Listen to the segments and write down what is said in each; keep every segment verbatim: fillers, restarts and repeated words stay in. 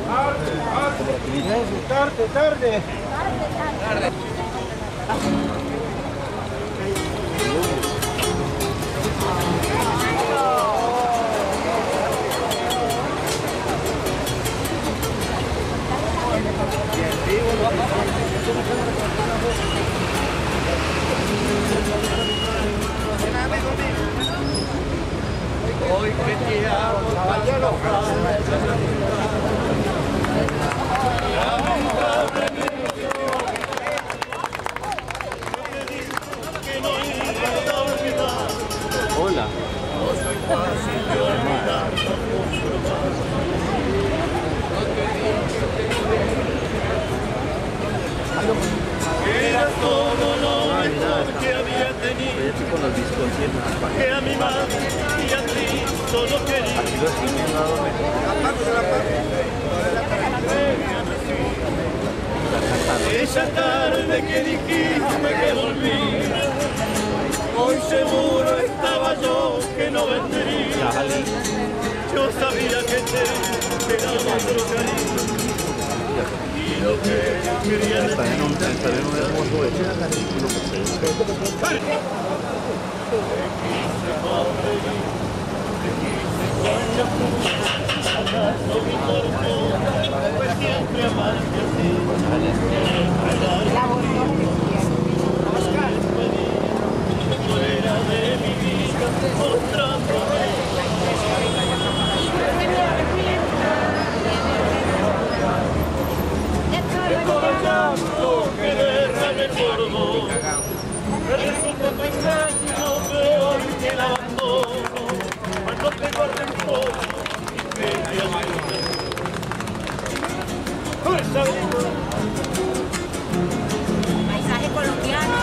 Tarde, tarde. Tarde. Hoy venía Hola. Era todo lo mejor que había tenido, Con los discos y que a mi madre y a ti solo quería. aquí lo estoy viendo Esa tarde que dijiste que volví, hoy seguro estaba yo que no vendría. Yo sabía que te era otro cariño y lo que quería Está en un, está en un hermoso artículo que pues siempre amarte así. Fuera de mi vida, mostrándome de todo el llanto que derramé por vos. Me resulta tu engaño peor que el abandono, cuando te guarden todo y que te ayude. ¡Fuerza, grito! Paisaje colombiano.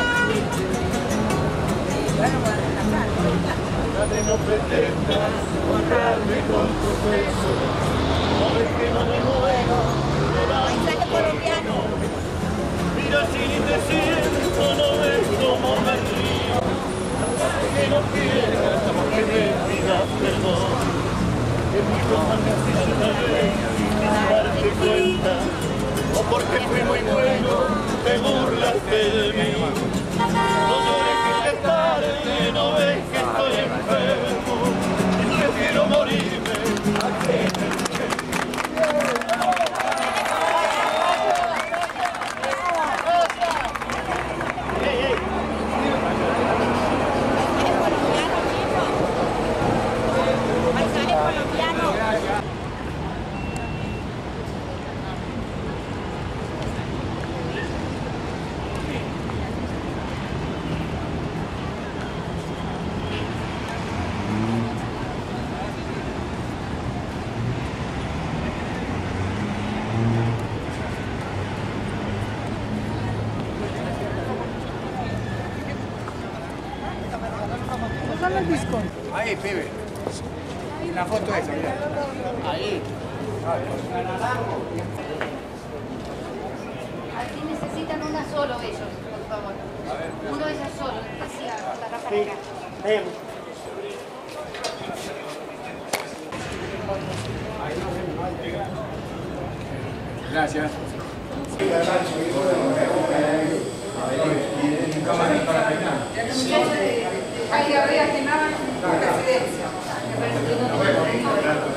Bueno, voy a relajar. No pretendas honrarme con tus besos, no ves que no me muero. Paisaje colombiano. Mira si te siento, no ves cómo me río, que no quieras que me pidas perdón, que mis cosas me hacen una vez sin darte cuenta, o porque fui muy bueno, te burlaste de mí. No llores que es tarde, no ves que estoy enfermo, y prefiero morirme a que me Ahí, pibe. La foto esa, mira. Ahí. Aquí necesitan una solo ellos, por favor. Uno de ellos solo, así, para acá, para acá. Ven. Gracias. Ahí habría que nada, presidencia.